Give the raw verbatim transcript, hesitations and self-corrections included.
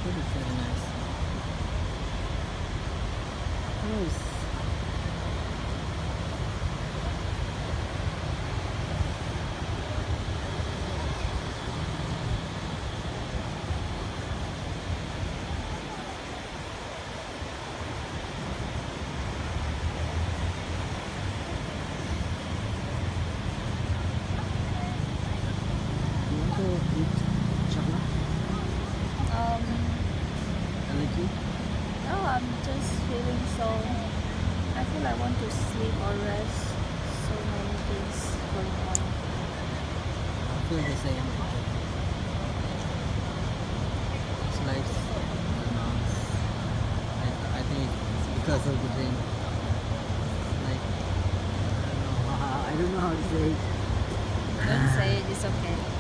Food is very nice. Nice. You want to eat chocolate? Um, Allergy? no, I'm just feeling so. I feel I want to sleep or rest. So many things going on. I feel the same. It's like, I don't know. I, I think it's because of the drink. Like, I don't know how, I don't know how to say it. Don't say it, it's okay.